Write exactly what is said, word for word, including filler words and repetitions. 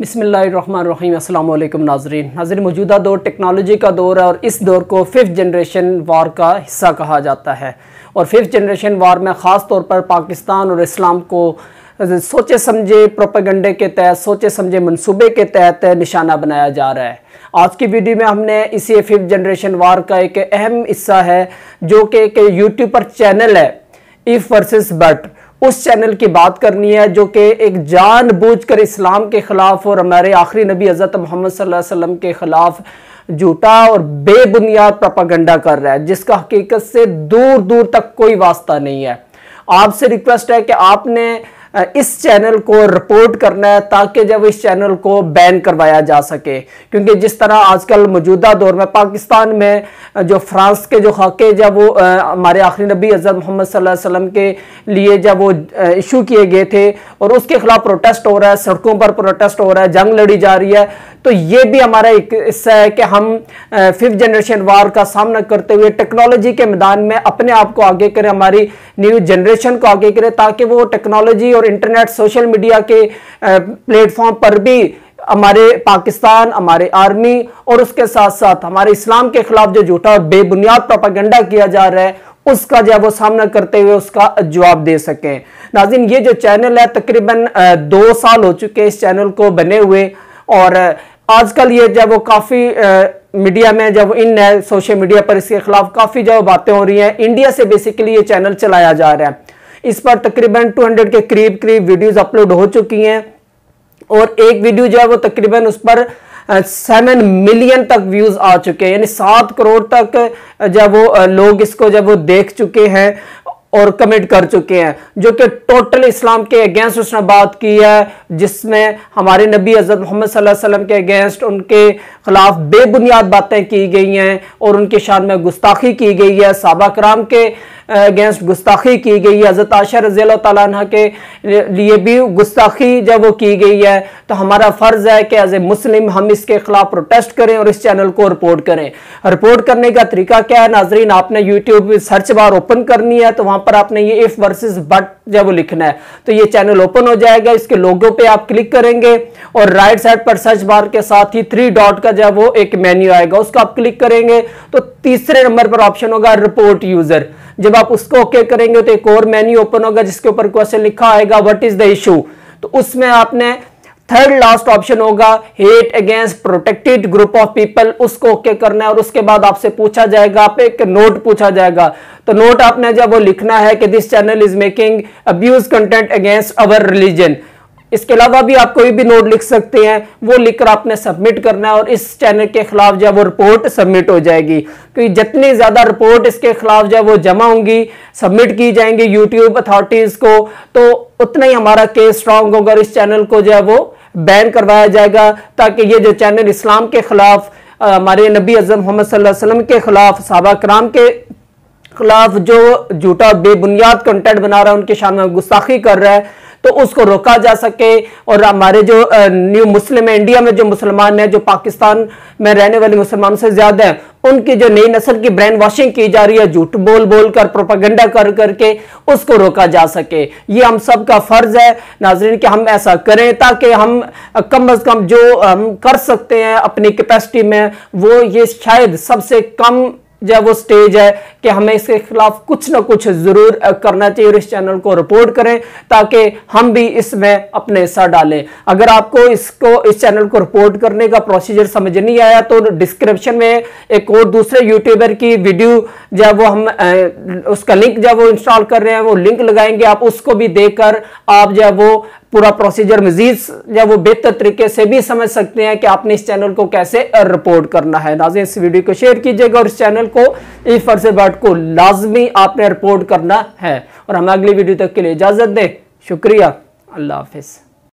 बिस्मिल्लाहिर्रहमानिर्रहीम। अस्सलाम वालेकुम नाज़रीन। नाज़रीन, मौजूदा दौर टेक्नोलॉजी का दौर है और इस दौर को फिफ्थ जनरेशन वार का हिस्सा कहा जाता है। और फिफ्थ जनरेशन वार में ख़ास तौर पर पाकिस्तान और इस्लाम को सोचे समझे प्रोपेगेंडे के तहत, सोचे समझे मंसूबे के तहत निशाना बनाया जा रहा है। आज की वीडियो में हमने इसी फिफ्थ जनरेशन वार का एक अहम हिस्सा है जो कि एक यूट्यूब पर चैनल है इफ वर्सेस बट, उस चैनल की बात करनी है जो कि एक जानबूझकर इस्लाम के खिलाफ और हमारे आखिरी नबी हज़रत मोहम्मद सल्लल्लाहु अलैहि वसल्लम के खिलाफ झूठा और बेबुनियाद प्रोपेगेंडा कर रहा है, जिसका हकीकत से दूर दूर तक कोई वास्ता नहीं है। आपसे रिक्वेस्ट है कि आपने इस चैनल को रिपोर्ट करना है ताकि जब इस चैनल को बैन करवाया जा सके, क्योंकि जिस तरह आजकल मौजूदा दौर में पाकिस्तान में जो फ्रांस के जो खाके जब वो हमारे आखिरी नबी हज़रत मोहम्मद सल्लल्लाहु अलैहि वसल्लम के लिए जब वो इशू किए गए थे और उसके खिलाफ प्रोटेस्ट हो रहा है, सड़कों पर प्रोटेस्ट हो रहा है, जंग लड़ी जा रही है, तो ये भी हमारा एक हिस्सा है कि हम फिफ्थ जनरेशन वार का सामना करते हुए टेक्नोलॉजी के मैदान में अपने आप को आगे करें, हमारी न्यू जनरेशन को आगे करें, ताकि वो टेक्नोलॉजी और इंटरनेट सोशल मीडिया के प्लेटफॉर्म पर भी हमारे पाकिस्तान, हमारे आर्मी और उसके साथ साथ हमारे इस्लाम के खिलाफ जो झूठा और बेबुनियाद प्रोपेगेंडा किया जा रहा है उसका जो वो सामना करते हुए उसका जवाब दे सकें। नाज़रीन, ये जो चैनल है तकरीबन दो साल हो चुके हैं इस चैनल को बने हुए, और आजकल ये जब वो काफ़ी मीडिया में जब इन है सोशल मीडिया पर इसके खिलाफ काफ़ी जो बातें हो रही हैं, इंडिया से बेसिकली ये चैनल चलाया जा रहा है। इस पर तकरीबन दो सौ के करीब करीब वीडियोस अपलोड हो चुकी हैं और एक वीडियो जो है वो तकरीबन उस पर सेवन मिलियन तक व्यूज आ चुके हैं, यानी सात करोड़ तक जब वो लोग इसको जब वो देख चुके हैं और कमेंट कर चुके हैं, जो कि टोटल इस्लाम के अगेंस्ट उसने बात की है, जिसमें हमारे नबी हज़रत मोहम्मद सल्लल्लाहु अलैहि वसल्लम के अगेंस्ट उनके खिलाफ बेबुनियाद बातें की गई हैं और उनकी शान में गुस्ताखी की गई है, सहाबा कराम के अगेंस्ट गुस्ताखी की गई है, हज़रत आयशा रज़ियल्लाहु तआला अन्हा के लिए भी गुस्ताखी जब वो की गई है, तो हमारा फ़र्ज़ है कि एज ए मुस्लिम हम इसके खिलाफ प्रोटेस्ट करें और इस चैनल को रिपोर्ट करें। रिपोर्ट करने का तरीका क्या है नाजरीन, आपने यूट्यूब सर्च बार ओपन करनी है, तो वहां पर आपने ये इफ वर्सेस बट जब वो लिखना है तो ये चैनल ओपन हो जाएगा। इसके लोगो पे आप क्लिक करेंगे और राइट साइड पर सर्च बार के साथ ही थ्री डॉट का जब वो एक मेन्यू आएगा, उसको आप क्लिक करेंगे तो तीसरे नंबर पर ऑप्शन होगा रिपोर्ट यूजर। जब आप उसको ओके करेंगे तो एक और मेन्यू ओपन होगा जिसके ऊपर क्वेश्चन लिखा आएगा व्हाट इज द इशू, तो उसमें आपने थर्ड लास्ट ऑप्शन होगा hate against protected group of people, उसको ओके करना है और उसके बाद आपसे पूछा जाएगा, आप एक नोट पूछा जाएगा, तो नोट आपने जब वो लिखना है कि this channel is making abuse content against our religion. इसके अलावा भी आप कोई भी नोट लिख सकते हैं, वो लिखकर आपने सबमिट करना है और इस चैनल के खिलाफ जब वो रिपोर्ट सबमिट हो जाएगी, क्योंकि जितनी ज्यादा रिपोर्ट इसके खिलाफ जब वो जमा होंगी, सबमिट की जाएंगी यूट्यूब अथॉरिटीज को, तो उतना ही हमारा केस स्ट्रांग होगा और इस चैनल को जो है वो बैन करवाया जाएगा, ताकि ये जो चैनल इस्लाम के खिलाफ, हमारे नबी हज़रत मोहम्मद सल्लल्लाहु अलैहि वसल्लम के खिलाफ, सहाबा कराम के खिलाफ जो झूठा बेबुनियाद कंटेंट बना रहा है, उनकी शान में गुस्ताखी कर रहा है, तो उसको रोका जा सके। और हमारे जो न्यू मुस्लिम है, इंडिया में जो मुसलमान हैं, जो पाकिस्तान में रहने वाले मुसलमानों से ज्यादा हैं, उनकी जो नई नस्ल की ब्रेन वॉशिंग की जा रही है, झूठ बोल बोल कर प्रोपेगेंडा कर करके, उसको रोका जा सके। ये हम सब का फर्ज है नाजरीन कि हम ऐसा करें, ताकि हम कम अज कम जो हम कर सकते हैं अपनी कैपेसिटी में, वो ये शायद सबसे कम जब वो स्टेज है कि हमें इसके खिलाफ कुछ ना कुछ जरूर करना चाहिए और इस चैनल को रिपोर्ट करें ताकि हम भी इसमें अपने हिस्सा डालें। अगर आपको इसको इस चैनल को रिपोर्ट करने का प्रोसीजर समझ नहीं आया तो डिस्क्रिप्शन में एक और दूसरे यूट्यूबर की वीडियो जब वो हम उसका लिंक जब वो इंस्टॉल कर रहे हैं वो लिंक लगाएंगे, आप उसको भी देखकर आप जब वो पूरा प्रोसीजर मजीद जब वो बेहतर तरीके से भी समझ सकते हैं कि आपने इस चैनल को कैसे रिपोर्ट करना है। नाज़रीन, इस वीडियो को शेयर कीजिएगा और इस चैनल को इफ वर्सेस बट को लाजमी आपने रिपोर्ट करना है। और हम अगली वीडियो तक के लिए इजाजत दें। शुक्रिया, अल्लाह हाफिज।